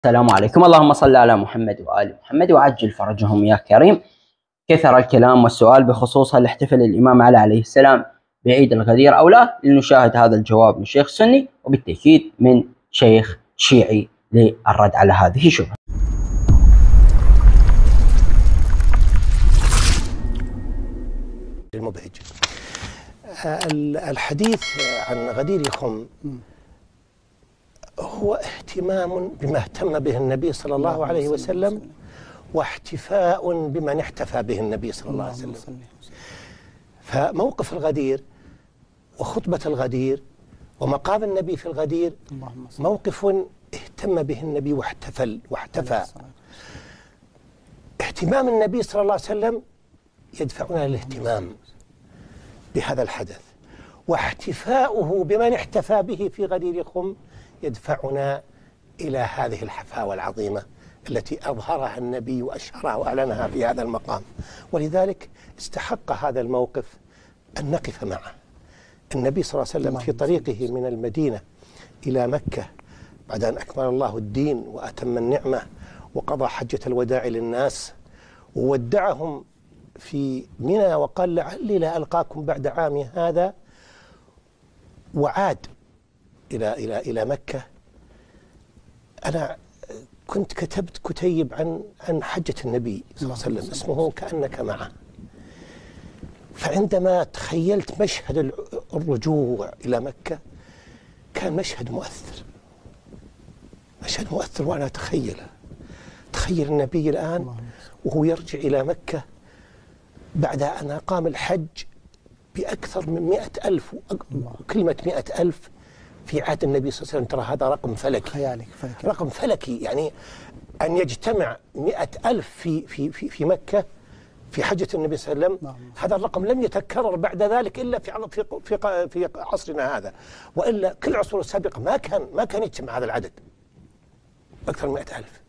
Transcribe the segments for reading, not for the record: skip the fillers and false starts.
السلام عليكم. اللهم صل على محمد وآل محمد وعجل فرجهم يا كريم. كثر الكلام والسؤال بخصوص هل احتفل الإمام علي السلام بعيد الغدير أو لا. لنشاهد هذا الجواب من شيخ سني وبالتأكيد من شيخ شيعي للرد على هذه الشبهة. المبهج. الحديث عن غدير خم هو اهتمام بما اهتم به النبي صلى الله عليه وسلم، واحتفاء بمن احتفى به النبي صلى الله عليه وسلم. فموقف الغدير وخطبة الغدير ومقام النبي في الغدير موقف اهتم به النبي واحتفى. اهتمام النبي صلى الله عليه وسلم يدفعنا للاهتمام بهذا الحدث، واحتفاؤه بمن احتفى به في غدير خم يدفعنا إلى هذه الحفاوة العظيمة التي أظهرها النبي وأشهرها وأعلنها في هذا المقام. ولذلك استحق هذا الموقف أن نقف معه. النبي صلى الله عليه وسلم في طريقه من المدينة إلى مكة بعد أن أكمل الله الدين وأتم النعمة وقضى حجة الوداع للناس وودعهم في منى وقال لعلي لا ألقاكم بعد عامي هذا، وعاد إلى مكة. أنا كنت كتبت كتيب عن حجة النبي صلى الله عليه وسلم اسمه كأنك معه. فعندما تخيلت مشهد الرجوع إلى مكة كان مشهد مؤثر، وأنا أتخيله. تخيل النبي الآن وهو يرجع إلى مكة بعد أن أقام الحج بأكثر من 100,000. وكلمة 100,000 في عهد النبي صلى الله عليه وسلم ترى هذا رقم فلكي، رقم فلكي. يعني أن يجتمع 100,000 في مكة في حجة النبي صلى الله عليه وسلم، هذا الرقم لم يتكرر بعد ذلك إلا في عصرنا هذا، وإلا كل العصور السابقة ما كان يجتمع هذا العدد أكثر من 100,000.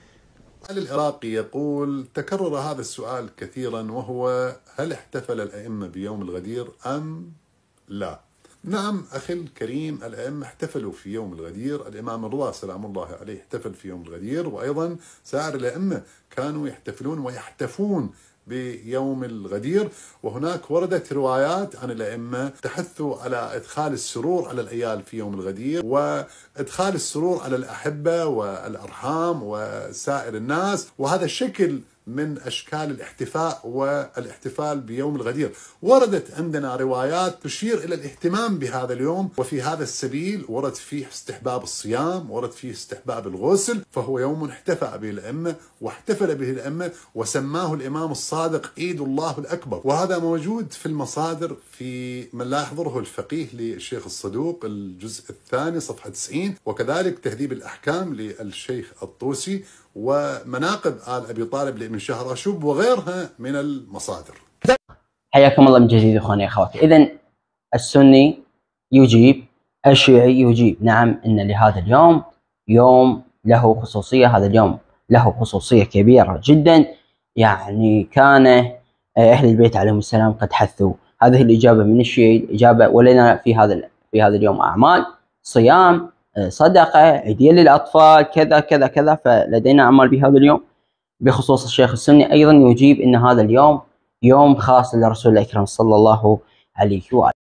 العراقي يقول: تكرر هذا السؤال كثيرا، وهو هل احتفل الأئمة بيوم الغدير أم لا؟ نعم أخي الكريم، الأئمة احتفلوا في يوم الغدير. الإمام الرضا سلام الله عليه احتفل في يوم الغدير، وأيضا سائر الأئمة كانوا يحتفلون ويحتفون بيوم الغدير. وهناك وردت روايات عن الأئمة تحثوا على إدخال السرور على العيال في يوم الغدير، وإدخال السرور على الأحبة والأرحام وسائر الناس، وهذا شكل من أشكال الاحتفاء والاحتفال بيوم الغدير. وردت عندنا روايات تشير إلى الاهتمام بهذا اليوم، وفي هذا السبيل ورد فيه استحباب الصيام، ورد فيه استحباب الغسل. فهو يوم احتفى به الأئمة واحتفل به الأئمة، وسماه الإمام الصادق عيد الله الأكبر. وهذا موجود في المصادر في من لا يحضره الفقيه للشيخ الصدوق الجزء الثاني صفحة 90، وكذلك تهذيب الأحكام للشيخ الطوسي، ومناقب آل أبي طالب لابن شهراشوب، وغيرها من المصادر. حياكم الله من جديد اخواني اخواتي. اذا السني يجيب، الشيعي يجيب نعم ان لهذا اليوم يوم له خصوصيه، هذا اليوم له خصوصيه كبيره جدا. يعني كان اهل البيت عليهم السلام قد حثوا. هذه الاجابه من الشيعي. الاجابه: ولنا في هذا اليوم اعمال، صيام، صدقه، عيديه للاطفال، كذا كذا كذا. فلدينا اعمال بهذا اليوم. بخصوص الشيخ السني ايضا يجيب ان هذا اليوم يوم خاص لرسول الله الأكرم صلى الله عليه وآله.